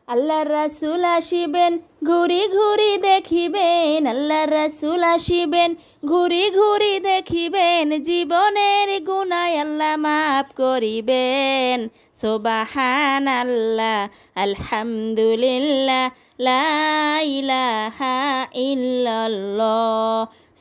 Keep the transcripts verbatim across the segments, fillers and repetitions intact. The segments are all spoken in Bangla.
আল্লাহর রাসূল আসিবেন ঘুরি ঘুরি দেখিবেন, আল্লাহর রাসূল আসিবেন ঘুরি ঘুরি দেখিবেন, জীবনের গুনাহ আল্লাহ মাফ করিবেন। সুবহানাল্লাহ আলহামদুলিল্লাহ লা ইলাহা ইল্লাল্লাহ।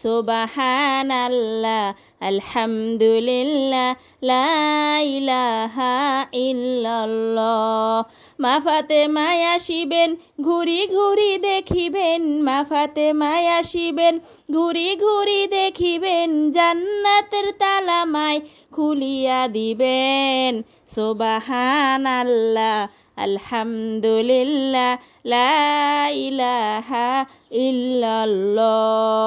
সুবহানাল্লাহ আলহামদুলিল্লাহ লা ইলাহা ইল্লাল্লাহ। মা ফাতেমায় আসিবেন ঘুরি ঘুরি দেখিবেন, মা ফাতেমায় আসিবেন ঘুরি ঘুরি দেখিবেন, জান্নাতের তালা মায় খুলিয়া দিবেন। সুবহানাল্লাহ আলহামদুলিল্লাহ লা ইলাহা ইল্লাল্লাহ।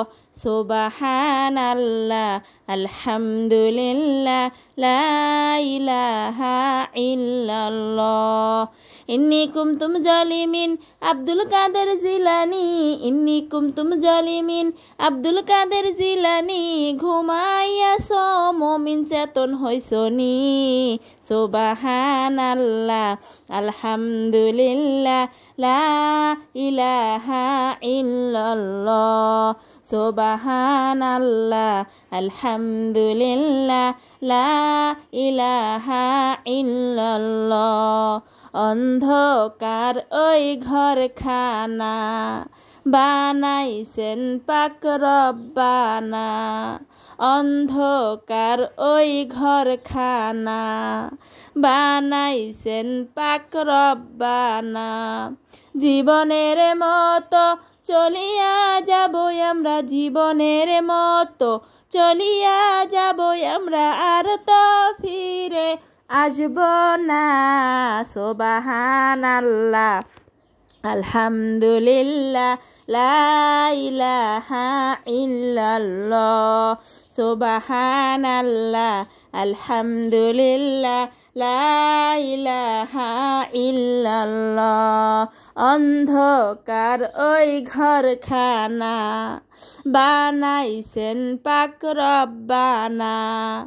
সুবহানাল্লাহ আলহামদুলিল্লাহ লা ইলাহা ইল্লাল্লাহ। ইন্নী কুনতুম জালিমিন আব্দুল কাদের জিলানী, ইন্নী কুনতুম জালিমিন আব্দুল কাদের জিলানী, ঘুমাইয়াছ মুমিন চেতন হইছনি। সুবহানাল্লাহ আলহামদুলিল্লাহ লা ইলাহা ইল্লাল্লাহ। সুবহানাল্লাহ আলহামদুলিল্লাহ লা ইলাহা ইল্লাল্লাহ। অন্ধকার ওই ঘরখানা বানাইছেন পাক রব্বানা, অন্ধকার ওই ঘরখানা বানাইছেন পাক রব্বানা। জীবনের মতো চলিয়া যাব আমরা, জীবনের মতো চলিয়া যাব আমরা, আর তো ফিরে আসব না। সুবহানাল্লাহ আলহামদুলিল্লাহ লা ইলাহা ইল্লাল্লাহ। সুবহানাল্লাহ আলহামদুলিল্লাহ লা ইলাহা ইল্লাল্লাহ। অন্ধকার ওই ঘরখানা বানাইছেন পাক রব্বানা,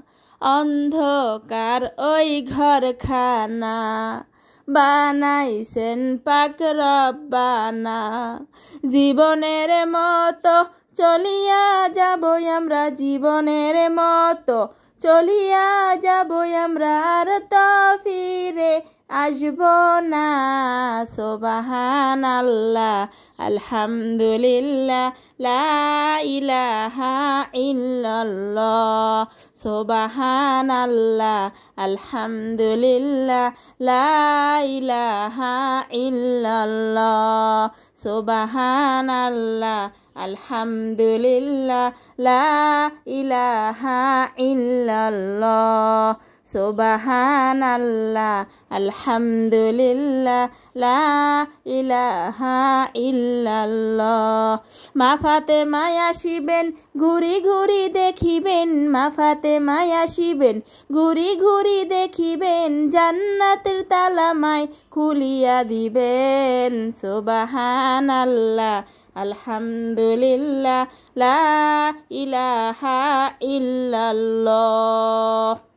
অন্ধকার ওই ঘরখানা বানাইছেন পাক রব্বানা। জীবনের মতো চলিয়া যাব আমরা, জীবনের মতো চলিয়া যাব আমরা, আর তো ফিরে আসব না। সুবহানাল্লাহ আলহামদুলিল্লাহ লা ইলাহা ইল্লাল্লাহ। সুবহানাল্লাহ আলহামদুলিল্লাহ লা ইলাহা ইল্লাল্লাহ। সুবহানাল্লাহ আলহামদুলিল্লাহ লা ইলাহা ইল্লাল্লাহ। সুবহানাল্লাহ আলহামদুলিল্লাহ লা ইলাহা ইল্লাল্লাহ। মা ফাতেমায় আসিবেন ঘুরি ঘুরি দেখিবেন, মা ফাতেমায় আসিবেন ঘুরি ঘুরি দেখিবেন, জান্নাতের তালা মায় খুলিয়া দিবেন। সুবহানাল্লাহ আলহামদুলিল্লাহ লা ইলাহা ইল্লাল্লাহ।